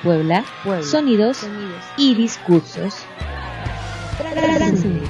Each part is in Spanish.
Puebla, sonidos y discursos. Transmute.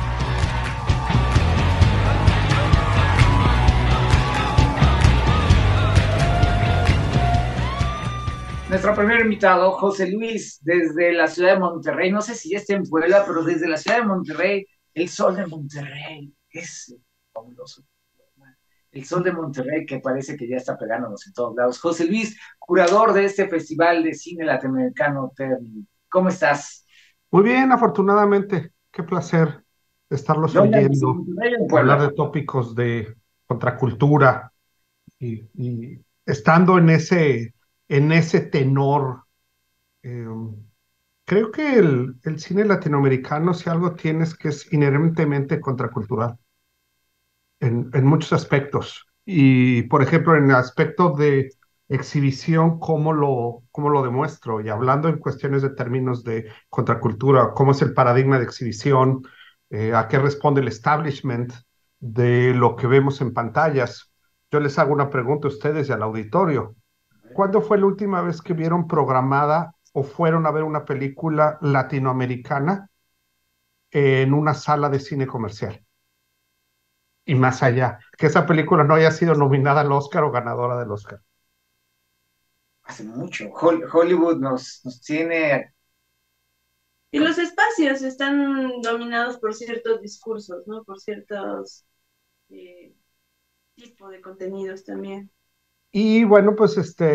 Nuestro primer invitado, José Luis, desde la ciudad de Monterrey. No sé si ya está en Puebla, pero desde la ciudad de Monterrey, el sol de Monterrey es fabuloso. El sol de Monterrey que parece que ya está pegándonos en todos lados. José Luis, curador de este Festival de Cine Latinoamericano Terni. ¿Cómo estás? Muy bien, afortunadamente. Qué placer estarlos ¿Dónde andas? ¿En oyendo, Monterrey o en hablar Puebla? de tópicos de contracultura y estando en ese tenor. eh, Creo que el cine latinoamericano, si algo tiene, es que es inherentemente contracultural en muchos aspectos. Y, por ejemplo, en el aspecto de exhibición, ¿cómo lo demuestro? Y hablando en cuestiones de términos de contracultura, ¿cómo es el paradigma de exhibición? ¿A qué responde el establishment de lo que vemos en pantallas? Yo les hago una pregunta a ustedes y al auditorio. ¿Cuándo fue la última vez que vieron programada o fueron a ver una película latinoamericana en una sala de cine comercial? Y más allá, que esa película no haya sido nominada al Oscar o ganadora del Oscar. Hace mucho. Hollywood nos tiene... Y los espacios están dominados por ciertos discursos, ¿no? Por ciertos eh, tipos de contenidos también. Y bueno, pues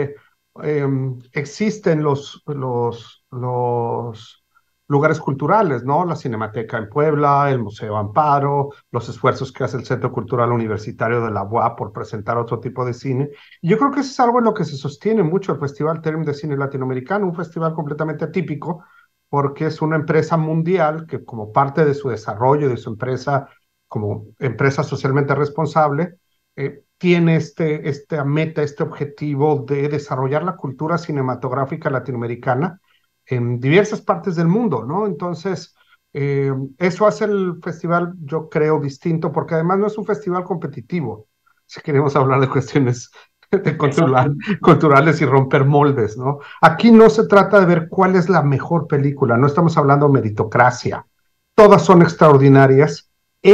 existen los lugares culturales, ¿no? La Cinemateca en Puebla, el Museo Amparo, los esfuerzos que hace el Centro Cultural Universitario de la UAP por presentar otro tipo de cine. Y yo creo que eso es algo en lo que se sostiene mucho el Festival Term de Cine Latinoamericano, un festival completamente atípico, porque es una empresa mundial que como parte de su desarrollo, de su empresa, como empresa socialmente responsable, tiene esta meta, este objetivo de desarrollar la cultura cinematográfica latinoamericana en diversas partes del mundo, ¿no? Entonces, eso hace el festival, yo creo, distinto, porque además no es un festival competitivo, si queremos hablar de cuestiones culturales y romper moldes, ¿no? Aquí no se trata de ver cuál es la mejor película, no estamos hablando de meritocracia, todas son extraordinarias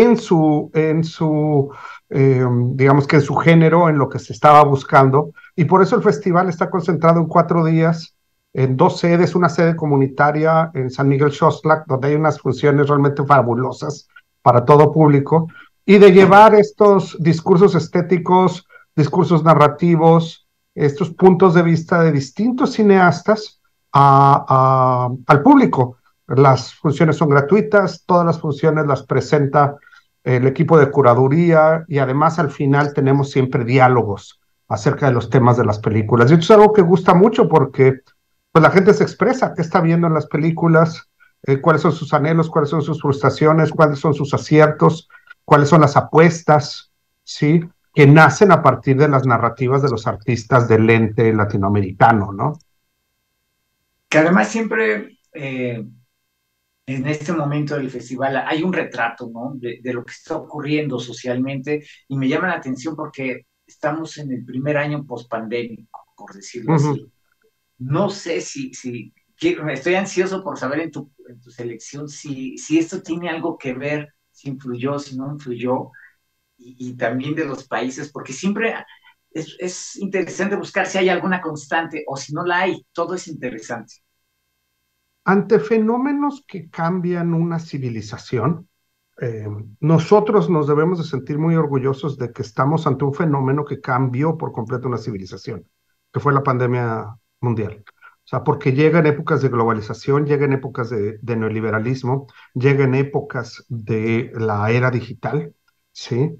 digamos que en su género, en lo que se estaba buscando, y por eso el festival está concentrado en 4 días, en 2 sedes, una sede comunitaria en San Miguel Xoxtlac, donde hay unas funciones realmente fabulosas para todo público, y de llevar estos discursos estéticos, discursos narrativos, estos puntos de vista de distintos cineastas al público. Las funciones son gratuitas, todas las funciones las presenta el equipo de curaduría y además al final tenemos siempre diálogos acerca de los temas de las películas. Y esto es algo que gusta mucho porque pues, la gente se expresa qué está viendo en las películas, cuáles son sus anhelos, cuáles son sus frustraciones, cuáles son sus aciertos, cuáles son las apuestas, ¿sí? Que nacen a partir de las narrativas de los artistas del ente latinoamericano, ¿no? Que además siempre... en este momento del festival hay un retrato, ¿no? De lo que está ocurriendo socialmente y me llama la atención porque estamos en el primer año pospandémico, por decirlo así. No sé estoy ansioso por saber en tu selección si esto tiene algo que ver, si influyó, si no influyó, y también de los países, porque siempre es interesante buscar si hay alguna constante o si no la hay, todo es interesante. Ante fenómenos que cambian una civilización, eh, nosotros nos debemos de sentir muy orgullosos de que estamos ante un fenómeno que cambió por completo una civilización, que fue la pandemia mundial. O sea, porque llega en épocas de globalización, llega en épocas de neoliberalismo, llega en épocas de la era digital, ¿sí?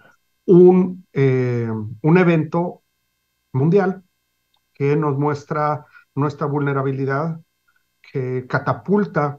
Un evento mundial que nos muestra nuestra vulnerabilidad, que catapulta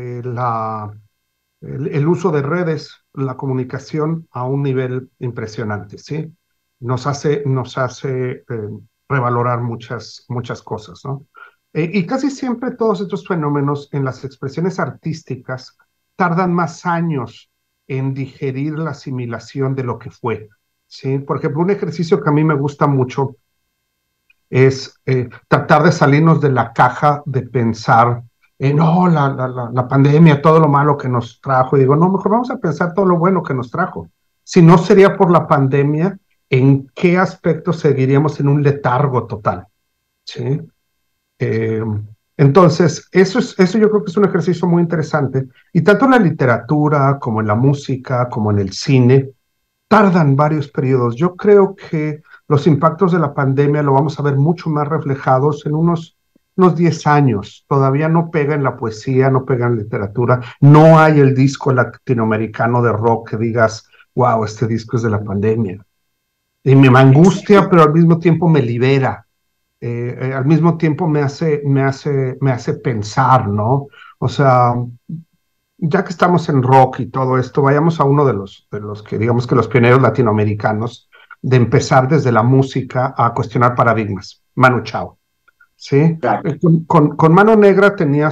el uso de redes, la comunicación a un nivel impresionante, ¿sí? Nos hace revalorar muchas cosas, ¿no? Y casi siempre todos estos fenómenos en las expresiones artísticas tardan más años en digerir la asimilación de lo que fue, ¿sí? Por ejemplo, un ejercicio que a mí me gusta mucho es tratar de salirnos de la caja de pensar, no, la pandemia, todo lo malo que nos trajo. Y digo, no, mejor vamos a pensar todo lo bueno que nos trajo. Si no sería por la pandemia, ¿en qué aspecto seguiríamos en un letargo total? ¿Sí? Eh, entonces, eso yo creo que es un ejercicio muy interesante. Y tanto en la literatura como en la música, como en el cine, tardan varios periodos. Yo creo que los impactos de la pandemia lo vamos a ver mucho más reflejados en unos 10 años. Todavía no pega en la poesía, no pega en la literatura. No hay el disco latinoamericano de rock que digas, wow, este disco es de la pandemia. Y me angustia, pero al mismo tiempo me libera. Al mismo tiempo me hace pensar, ¿no? O sea, ya que estamos en rock y todo esto, vayamos a uno de los que digamos que los pioneros latinoamericanos de empezar desde la música a cuestionar paradigmas, Manu Chao, ¿sí? Claro. Con Mano Negra tenía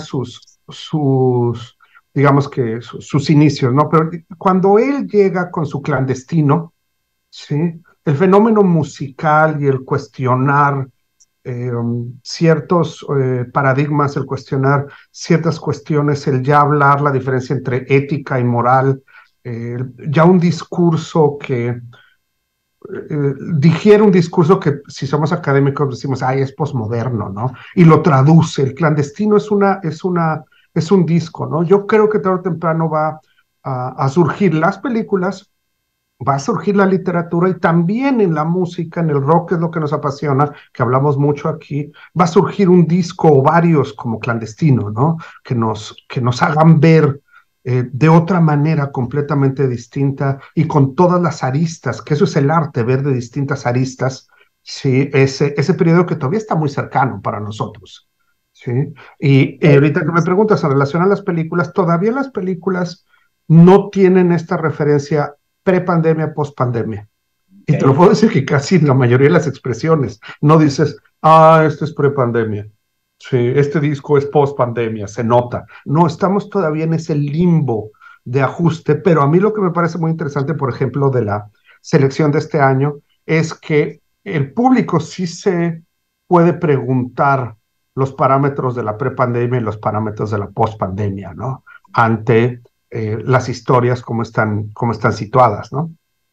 digamos que sus inicios, ¿no? Pero cuando él llega con su clandestino, ¿sí? El fenómeno musical y el cuestionar ciertos paradigmas, el cuestionar ciertas cuestiones, el ya hablar la diferencia entre ética y moral, ya un discurso que digiere un discurso que si somos académicos decimos, ay, es posmoderno, ¿no? Y lo traduce. El clandestino es un disco, ¿no? Yo creo que tarde o temprano va a surgir las películas, va a surgir la literatura y también en la música, en el rock, que es lo que nos apasiona, que hablamos mucho aquí, va a surgir un disco o varios como clandestino, ¿no? Que nos hagan ver de otra manera completamente distinta y con todas las aristas, que eso es el arte, ver de distintas aristas, ¿sí? Ese periodo que todavía está muy cercano para nosotros, ¿sí? Y ahorita que me preguntas en relación a las películas, todavía las películas no tienen esta referencia pre-pandemia, post-pandemia. Y te lo puedo decir que casi la mayoría de las expresiones, no dices, esto es pre-pandemia, sí, este disco es post-pandemia, se nota. No, estamos todavía en ese limbo de ajuste, pero a mí lo que me parece muy interesante, por ejemplo, de la selección de este año, es que el público sí se puede preguntar los parámetros de la pre-pandemia y los parámetros de la post-pandemia, ¿no? Ante las historias como están situadas, ¿no?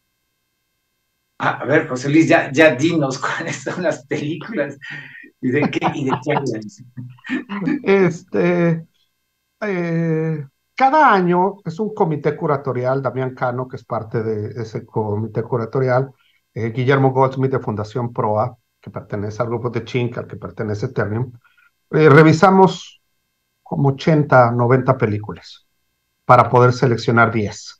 A ver, José Luis, ya dinos cuáles son las películas y de qué hablan. Cada año es un comité curatorial, Damián Cano, que es parte de ese comité curatorial, Guillermo Goldsmith de Fundación PROA, que pertenece al grupo de Chink, al que pertenece Ternium. Revisamos como 80, 90 películas para poder seleccionar 10.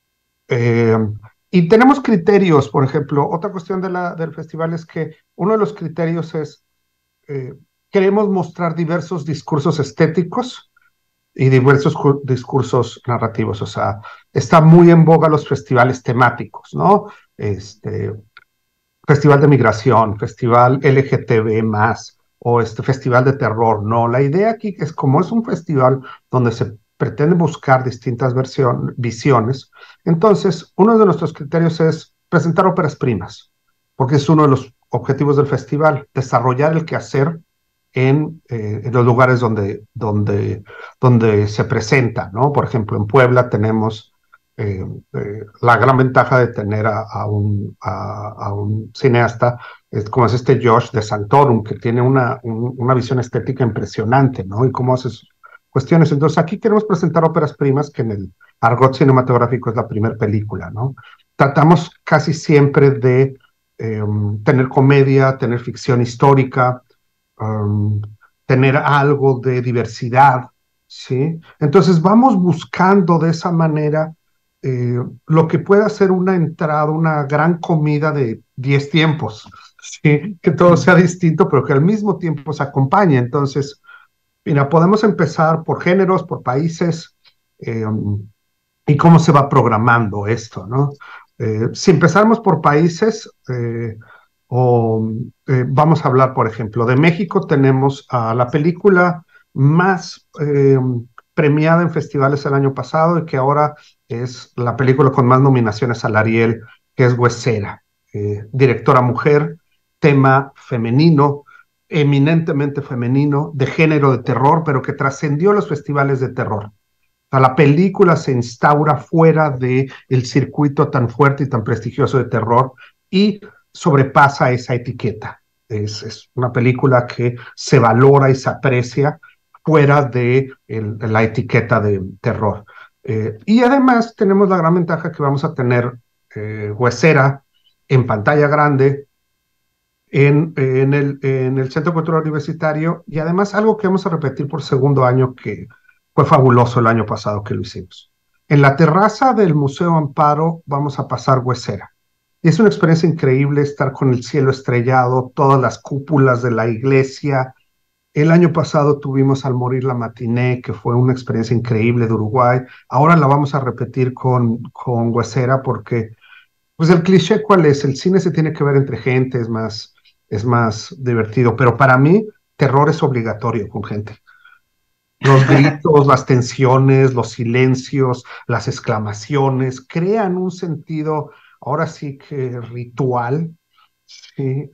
Y tenemos criterios, por ejemplo, otra cuestión del festival es que uno de los criterios es, queremos mostrar diversos discursos estéticos y diversos discursos narrativos, o sea, está muy en boga los festivales temáticos, ¿no? Festival de migración, festival LGTB+, o festival de terror, no, la idea aquí es como es un festival donde se pretende buscar distintas visiones, entonces uno de nuestros criterios es presentar óperas primas, porque es uno de los objetivos del festival, desarrollar el quehacer en los lugares donde se presenta, ¿no? Por ejemplo, en Puebla tenemos la gran ventaja de tener a un cineasta como es Josh de Santorum, que tiene una visión estética impresionante, ¿no? Y cómo hace sus cuestiones. Entonces, aquí queremos presentar óperas primas, que en el argot cinematográfico es la primera película, ¿no? Tratamos casi siempre de tener comedia, tener ficción histórica, tener algo de diversidad, ¿sí? Entonces vamos buscando de esa manera lo que pueda ser una entrada, una gran comida de 10 tiempos, ¿sí? Que todo sea distinto, pero que al mismo tiempo se acompañe. Entonces, mira, podemos empezar por géneros, por países, y cómo se va programando esto, ¿no? Si empezamos por países, vamos a hablar, por ejemplo, de México, tenemos a la película más premiada en festivales el año pasado y que ahora es la película con más nominaciones al Ariel, que es Huesera, directora mujer, tema femenino, eminentemente femenino, de género de terror, pero que trascendió los festivales de terror. O sea, la película se instaura fuera del circuito tan fuerte y tan prestigioso de terror y sobrepasa esa etiqueta. Es una película que se valora y se aprecia fuera de la etiqueta de terror. Y además tenemos la gran ventaja que vamos a tener Huesera en pantalla grande en el Centro Cultural Universitario, y además algo que vamos a repetir por segundo año, que fue fabuloso el año pasado que lo hicimos. En la terraza del Museo Amparo vamos a pasar Huesera. Y es una experiencia increíble estar con el cielo estrellado, todas las cúpulas de la iglesia. El año pasado tuvimos Al morir la matiné, que fue una experiencia increíble de Uruguay. Ahora la vamos a repetir con Huesera porque, pues el cliché, ¿cuál es? El cine se tiene que ver entre gente, es más divertido. Pero para mí, terror es obligatorio con gente. Los gritos, las tensiones, los silencios, las exclamaciones, crean un sentido, ahora sí que ritual, ¿sí?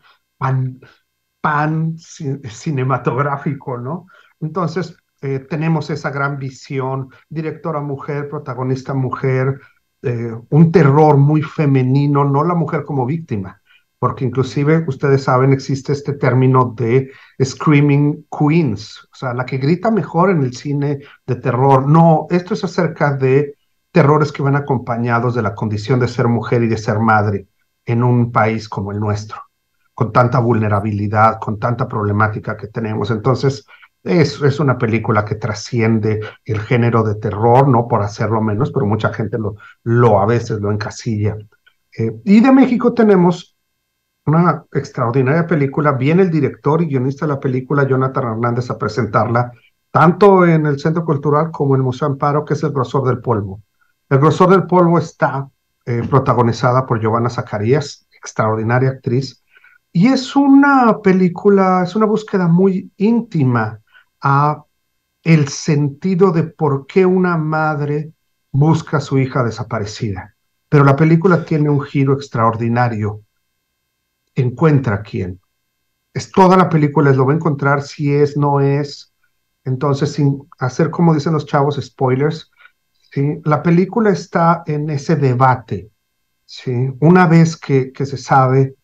Cinematográfico, ¿no? Entonces, tenemos esa gran visión, directora mujer, protagonista mujer, un terror muy femenino, no la mujer como víctima, porque inclusive, ustedes saben, existe este término de screaming queens, o sea, la que grita mejor en el cine de terror. No, esto es acerca de terrores que van acompañados de la condición de ser mujer y de ser madre en un país como el nuestro, con tanta vulnerabilidad, con tanta problemática que tenemos. Entonces, es una película que trasciende el género de terror, no por hacerlo menos, pero mucha gente a veces lo encasilla. Y de México tenemos una extraordinaria película. Viene el director y guionista de la película, Jonathan Hernández, a presentarla, tanto en el Centro Cultural como en el Museo Amparo, que es El grosor del polvo. El grosor del polvo está protagonizada por Giovanna Zacarías, extraordinaria actriz, y es una película, es una búsqueda muy íntima a el sentido de por qué una madre busca a su hija desaparecida. Pero la película tiene un giro extraordinario. Encuentra a quién. Es toda la película, lo va a encontrar si es, no es. Entonces, sin hacer, como dicen los chavos, spoilers, ¿sí? La película está en ese debate, ¿sí? Una vez que se sabe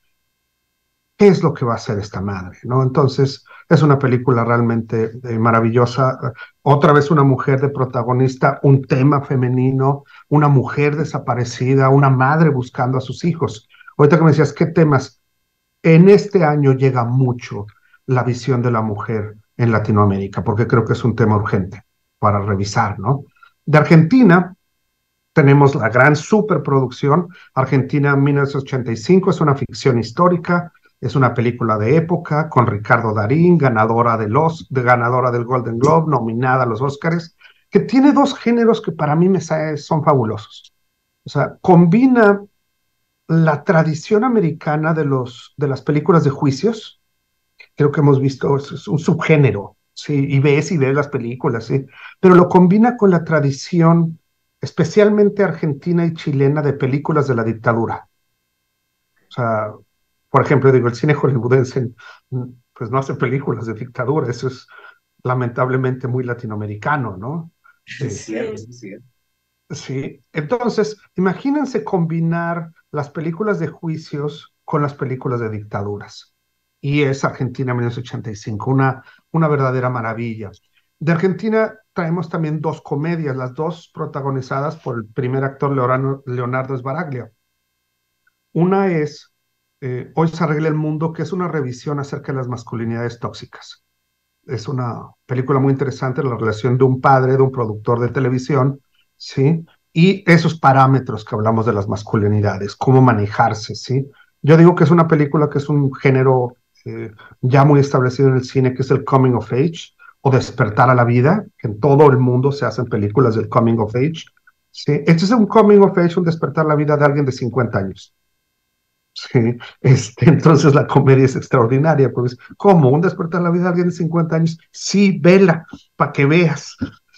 qué es lo que va a hacer esta madre, ¿no? Entonces, es una película realmente maravillosa. Otra vez una mujer de protagonista, un tema femenino, una mujer desaparecida, una madre buscando a sus hijos. Ahorita que me decías, ¿qué temas? En este año llega mucho la visión de la mujer en Latinoamérica, porque creo que es un tema urgente para revisar, ¿no? De Argentina tenemos la gran superproducción, Argentina 1985, es una ficción histórica, es una película de época con Ricardo Darín, ganadora del Golden Globe, nominada a los Óscares, que tiene dos géneros que para mí son fabulosos. O sea, combina la tradición americana de las películas de juicios. Creo que hemos visto, es un subgénero, ¿sí? Y ves las películas, ¿sí? Pero lo combina con la tradición, especialmente argentina y chilena, de películas de la dictadura. O sea, por ejemplo, digo, el cine hollywoodense, pues no hace películas de dictadura, eso es lamentablemente muy latinoamericano, ¿no? Es cierto, es cierto. Sí, entonces, imagínense combinar las películas de juicios con las películas de dictaduras. Y es Argentina 1985, una verdadera maravilla. De Argentina traemos también dos comedias, las dos protagonizadas por el primer actor Leonardo Sbaraglia. Una es Hoy se arregla el mundo, que es una revisión acerca de las masculinidades tóxicas. Es una película muy interesante, la relación de un padre, de un productor de televisión, ¿sí? Y esos parámetros que hablamos de las masculinidades, cómo manejarse, ¿sí? Yo digo que es una película que es un género ya muy establecido en el cine, que es el coming of age, o despertar a la vida, que en todo el mundo se hacen películas del coming of age, ¿sí? Este es un coming of age, un despertar a la vida de alguien de 50 años. Sí, entonces la comedia es extraordinaria, pues, ¿cómo? ¿Un despertar la vida de alguien de 50 años? Sí, vela, para que veas.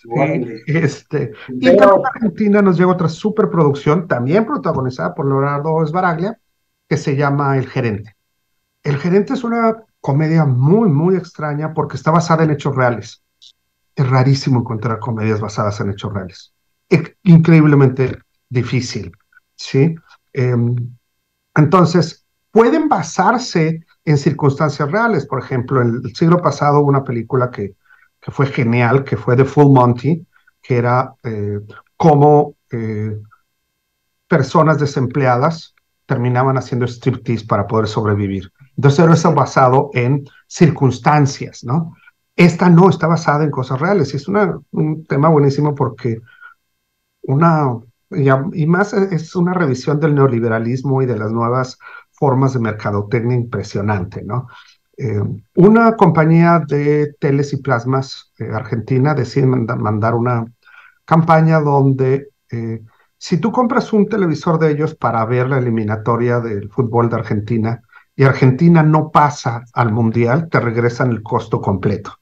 Y también Argentina nos llega otra superproducción, también protagonizada por Leonardo Sbaraglia, que se llama El Gerente. El gerente es una comedia muy, muy extraña porque está basada en hechos reales. Es rarísimo encontrar comedias basadas en hechos reales. Es increíblemente difícil, ¿sí? Em, entonces, pueden basarse en circunstancias reales. Por ejemplo, en el siglo pasado hubo una película que fue genial, que fue The Full Monty, que era cómo personas desempleadas terminaban haciendo striptease para poder sobrevivir. Entonces, era eso basado en circunstancias, ¿no? Esta no está basada en cosas reales y es un tema buenísimo porque una, y más es una revisión del neoliberalismo y de las nuevas formas de mercadotecnia impresionante, ¿no? Eh, una compañía de teles y plasmas argentina decide mandar una campaña donde si tú compras un televisor de ellos para ver la eliminatoria del fútbol de Argentina y Argentina no pasa al mundial, te regresan el costo completo.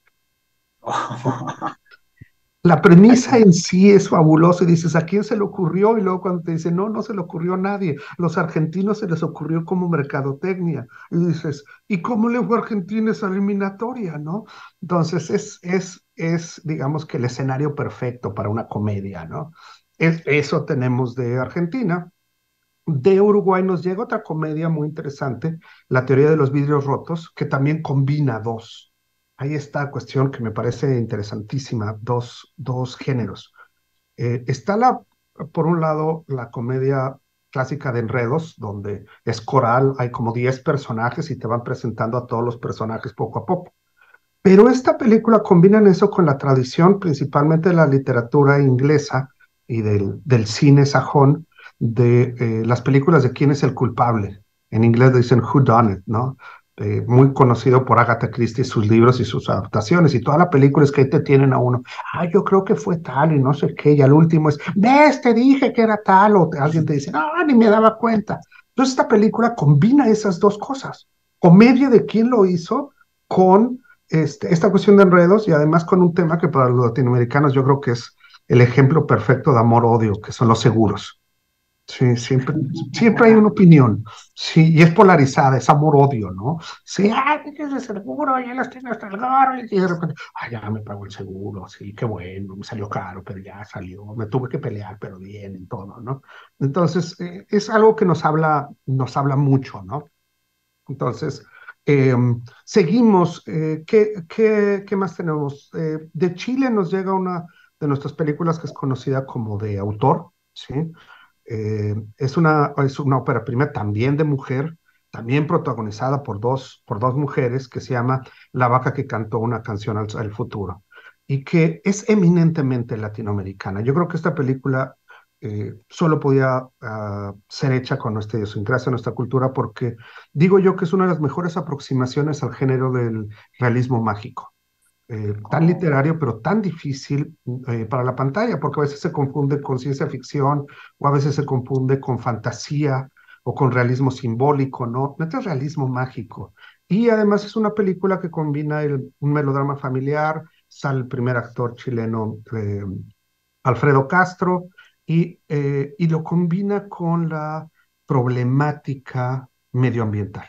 La premisa en sí es fabulosa y dices, ¿a quién se le ocurrió? Y luego cuando te dicen, no, no se le ocurrió a nadie. Los argentinos se les ocurrió como mercadotecnia. Y dices, ¿y cómo le fue a Argentina esa eliminatoria, no? Entonces digamos que el escenario perfecto para una comedia, ¿no? Eso tenemos de Argentina. De Uruguay nos llega otra comedia muy interesante, La teoría de los vidrios rotos, que también combina dos. Ahí está cuestión que me parece interesantísima, dos géneros. Está por un lado, la comedia clásica de enredos, donde es coral, hay como 10 personajes y te van presentando a todos los personajes poco a poco. Pero esta película combina eso con la tradición, principalmente de la literatura inglesa y del cine sajón, de las películas de quién es el culpable. En inglés dicen Who Done It, ¿no? Muy conocido por Agatha Christie, sus libros y sus adaptaciones. Y toda la película es que ahí te tienen a uno. Ah, yo creo que fue tal y no sé qué. Y al último es, ves, te dije que era tal. O alguien te dice, no, ni me daba cuenta. Entonces esta película combina esas dos cosas. Comedia de quién lo hizo con esta cuestión de enredos y además con un tema que para los latinoamericanos yo creo que es el ejemplo perfecto de amor-odio, que son los seguros. Sí, siempre hay una opinión, sí, y es polarizada, es amor-odio, ¿no? Sí, tienes el seguro, ya los tengo hasta el gorro, y de repente, ya me pagó el seguro, sí, qué bueno, me salió caro, pero ya salió, me tuve que pelear, pero bien, en todo, ¿no? Entonces, es algo que nos habla mucho, ¿no? Entonces, eh, seguimos. ¿Qué más tenemos? De Chile nos llega una de nuestras películas que es conocida como de autor, ¿sí? Es una ópera prima también de mujer, también protagonizada por dos mujeres, que se llama La vaca que cantó una canción al futuro, y que es eminentemente latinoamericana. Yo creo que esta película solo podía ser hecha con nuestra idiosincrasia, nuestra cultura, porque digo yo que es una de las mejores aproximaciones al género del realismo mágico. Tan literario, pero tan difícil para la pantalla, porque a veces se confunde con ciencia ficción o a veces se confunde con fantasía o con realismo simbólico, ¿no? No es realismo mágico. Y además es una película que combina un melodrama familiar, sale el primer actor chileno, Alfredo Castro, y lo combina con la problemática medioambiental.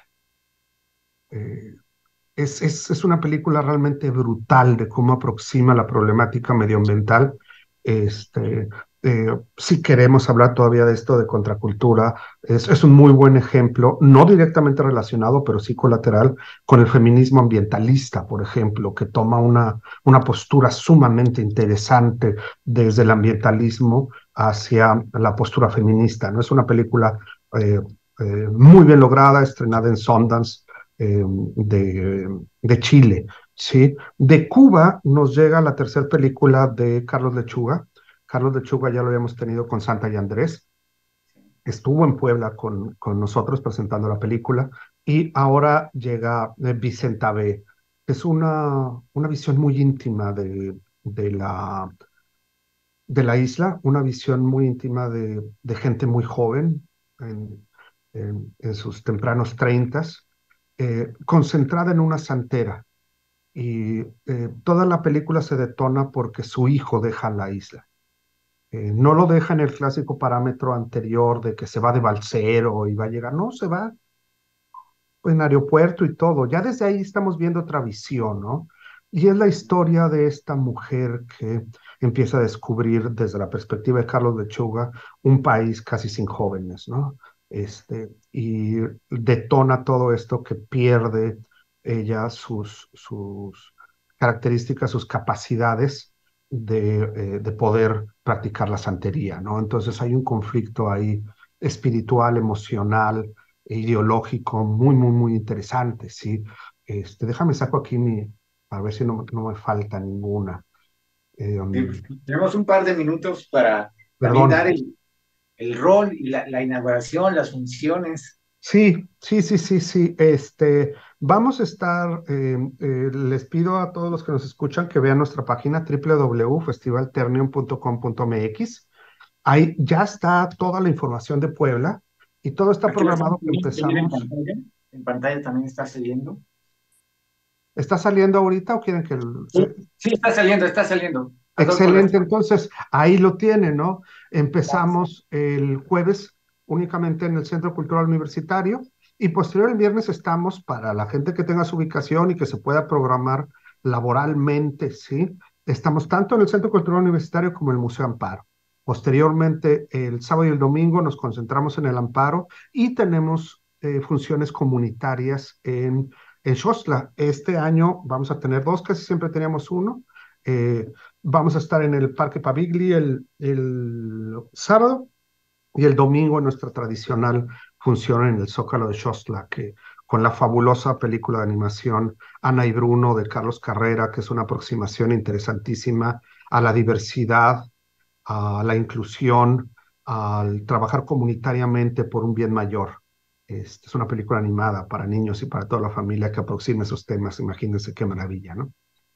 Eh, es una película realmente brutal de cómo aproxima la problemática medioambiental. Este, si queremos hablar todavía de esto de contracultura, es un muy buen ejemplo, no directamente relacionado, pero sí colateral, con el feminismo ambientalista, por ejemplo, que toma una postura sumamente interesante desde el ambientalismo hacia la postura feminista, ¿no? Es una película muy bien lograda, estrenada en Sundance, de Chile, ¿sí? De Cuba nos llega la tercera película de Carlos Lechuga. Carlos Lechuga ya lo habíamos tenido con Santa y Andrés. Estuvo en Puebla con nosotros presentando la película y ahora llega Vicenta B. Es una visión muy íntima de la isla, una visión muy íntima de gente muy joven, en sus tempranos treintas, concentrada en una santera. Y toda la película se detona porque su hijo deja la isla. No lo deja en el clásico parámetro anterior de que se va de balsero y va a llegar. No, se va en aeropuerto y todo. Ya desde ahí estamos viendo otra visión, ¿no? Y es la historia de esta mujer que empieza a descubrir desde la perspectiva de Carlos Lechuga un país casi sin jóvenes, ¿no? Y detona todo esto que pierde ella sus características, sus capacidades de poder practicar la santería, ¿no? Entonces hay un conflicto ahí espiritual, emocional, ideológico, muy, muy, muy interesante, ¿sí? Déjame saco aquí a ver si no me falta ninguna. Sí, pues, tenemos un par de minutos para también Perdón. dar el rol y la inauguración, las funciones. Sí, sí, sí, sí, sí. Vamos a estar, les pido a todos los que nos escuchan que vean nuestra página www.festivalternium.com.mx. Ahí ya está toda la información de Puebla y todo está Aquí lo estamos programado que viendo también en empezamos. pantalla. En pantalla también está saliendo. ¿Está saliendo ahorita o quieren que Sí, sí, está saliendo, está saliendo. Adolfo, Excelente, entonces ahí lo tiene, ¿no? gracias. Empezamos el jueves únicamente en el Centro Cultural Universitario y posterior el viernes estamos para la gente que tenga su ubicación y que se pueda programar laboralmente, ¿sí? Estamos tanto en el Centro Cultural Universitario como en el Museo Amparo. Posteriormente, el sábado y el domingo nos concentramos en el Amparo y tenemos funciones comunitarias en Xostla. Este año vamos a tener dos, casi siempre teníamos uno. Eh, Vamos a estar en el Parque Pavigli el sábado y el domingo en nuestra tradicional función en el Zócalo de Xostla, que con la fabulosa película de animación Ana y Bruno de Carlos Carrera, que es una aproximación interesantísima a la diversidad, a la inclusión, al trabajar comunitariamente por un bien mayor. Es una película animada para niños y para toda la familia que aproxima esos temas. Imagínense qué maravilla, ¿no?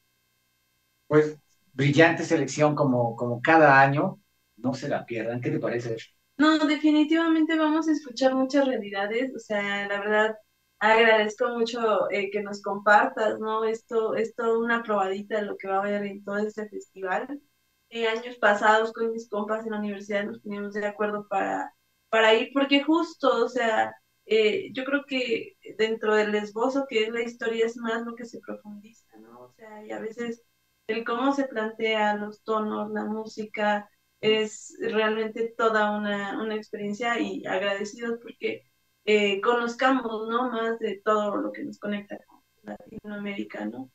Pues brillante selección como cada año. No se la pierdan. ¿Qué te parece? No, definitivamente vamos a escuchar muchas realidades, o sea, la verdad, agradezco mucho que nos compartas, ¿no? Esto una probadita de lo que va a haber en todo este festival. Años pasados con mis compas en la universidad nos poníamos de acuerdo para ir, porque justo, o sea, yo creo que dentro del esbozo que es la historia es más lo que se profundiza, ¿no? O sea, y a veces el cómo se plantea los tonos, la música es realmente toda una experiencia y agradecidos porque conozcamos, ¿no? Más de todo lo que nos conecta con Latinoamérica, ¿no?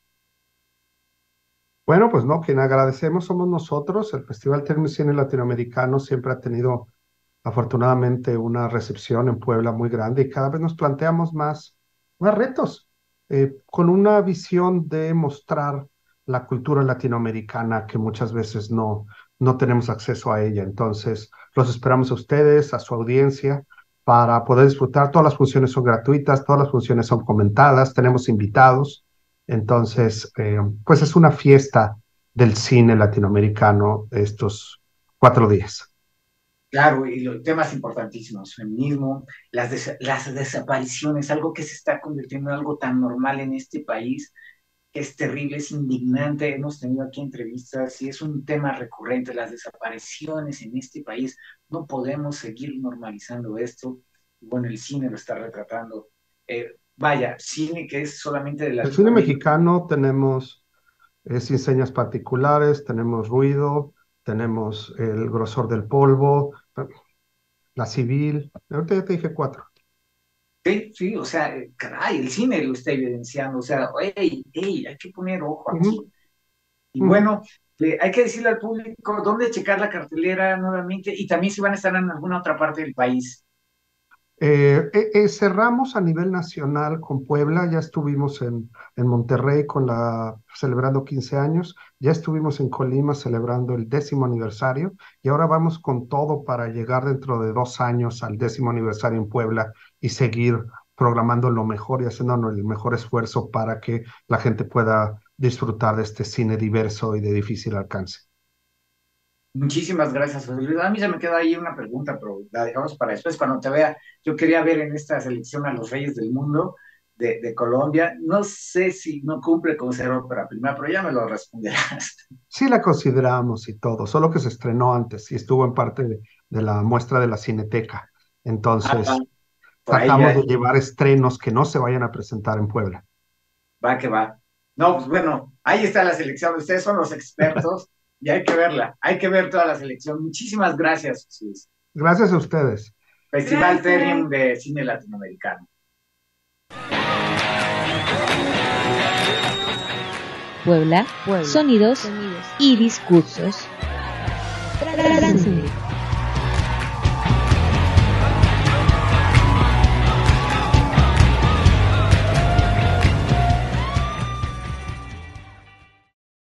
Bueno, pues no, quien agradecemos somos nosotros. El Festival Tecno y Cine Latinoamericano siempre ha tenido afortunadamente una recepción en Puebla muy grande y cada vez nos planteamos más retos, con una visión de mostrar la cultura latinoamericana que muchas veces no tenemos acceso a ella. Entonces, los esperamos a ustedes, a su audiencia, para poder disfrutar. Todas las funciones son gratuitas, todas las funciones son comentadas, tenemos invitados. Entonces, pues es una fiesta del cine latinoamericano estos 4 días. Claro, y los temas importantísimos, feminismo, las desapariciones, algo que se está convirtiendo en algo tan normal en este país, que es terrible, es indignante. Hemos tenido aquí entrevistas y es un tema recurrente, las desapariciones en este país. No podemos seguir normalizando esto. Bueno, el cine lo está retratando. Vaya, cine que es solamente de El cine Latinoamérica. mexicano tenemos sin señas particulares, tenemos ruido, tenemos el grosor del polvo, la civil. Ahorita ya te dije 4. Sí, sí, o sea, caray, el cine lo está evidenciando. O sea, hey, hay que poner ojo Ujú, aquí. Y ujú. bueno, hay que decirle al público dónde checar la cartelera nuevamente y también si van a estar en alguna otra parte del país. Cerramos a nivel nacional con Puebla, ya estuvimos en Monterrey celebrando 15 años, ya estuvimos en Colima celebrando el 10º aniversario y ahora vamos con todo para llegar dentro de 2 años al 10º aniversario en Puebla y seguir programando lo mejor y haciendo el mejor esfuerzo para que la gente pueda disfrutar de este cine diverso y de difícil alcance. Muchísimas gracias, José Luis. A mí se me queda ahí una pregunta, pero la dejamos para después. Cuando te vea, yo quería ver en esta selección a los Reyes del Mundo de Colombia. No sé si no cumple con ser ópera prima, pero ya me lo responderás. Sí la consideramos y todo, solo que se estrenó antes y estuvo en parte de la muestra de la Cineteca. Ah, Entonces, tratamos de llevar estrenos que no se vayan a presentar en Puebla. Va que va. No, pues bueno, ahí está la selección. Ustedes son los expertos y hay que verla. Hay que ver toda la selección. Muchísimas gracias, Jesús. Gracias a ustedes. Festival Terrium de Cine Latinoamericano. Puebla, sonidos y discursos. Transcendentes.